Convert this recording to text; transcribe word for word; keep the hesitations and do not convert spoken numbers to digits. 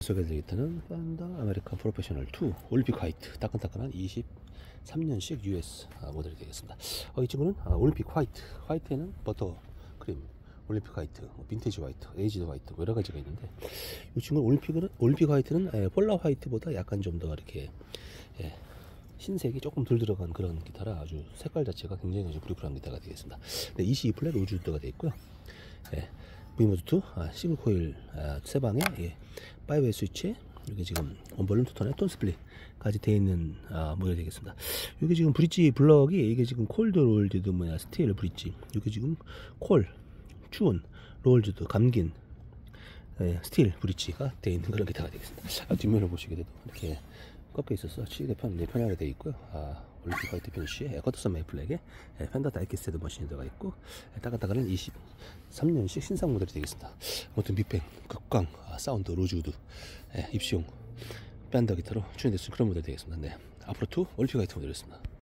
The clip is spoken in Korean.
소개해드릴 기타는 펜더 아메리칸 프로페셔널 투 올림픽 화이트, 따끈따끈한 이십삼 년식 유에스 모델이 되겠습니다. 어, 이 친구는 아, 올림픽 화이트, 화이트에는 버터 크림, 올림픽 화이트, 뭐 빈티지 화이트, 에이지드 화이트, 뭐 여러 가지가 있는데, 이 친구는 올림픽은 올림픽 화이트는 에, 폴라 화이트보다 약간 좀 더 이렇게 예, 흰색이 조금 덜 들어간 그런 기타라 아주 색깔 자체가 굉장히 브리프한 기타가 되겠습니다. 네, 이십이 플랫 로즈우드가 되어 있고요. 예, 브이모드 투 아, 싱글 코일 아, 세 방에 예, 파이브 웨이 스위치, 이게 지금 원볼륨 투톤에 톤 스플릿까지 되어 있는 아, 모델이 되겠습니다. 이게 지금 브릿지 블럭이 이게 지금 콜드 롤드드 뭐야 스테일 브릿지, 이게 지금 콜 추운 롤즈드 감긴 예, 스틸 브릿지가 되어 있는 그런 기타가 되겠습니다. 아, 뒷면을 보시게 돼도 이렇게 꺾여 있어서 치기가 편, 네, 편하게 되어 있고요. 아, 올림픽 화이트 피니쉬에 커터슨 메이플렉에 예, 펜더 다이캐스트 머신이 들어가 있고, 예, 따끈따끈한 이십삼 년식 신상 모델이 되겠습니다. 아무튼 빅뱅 극광 아, 사운드 로즈우드 예, 입시용 밴더 기타로 추진됐을 그런 모델이 되겠습니다. 네, 앞으로 투 올림픽 화이트 모델이었습니다.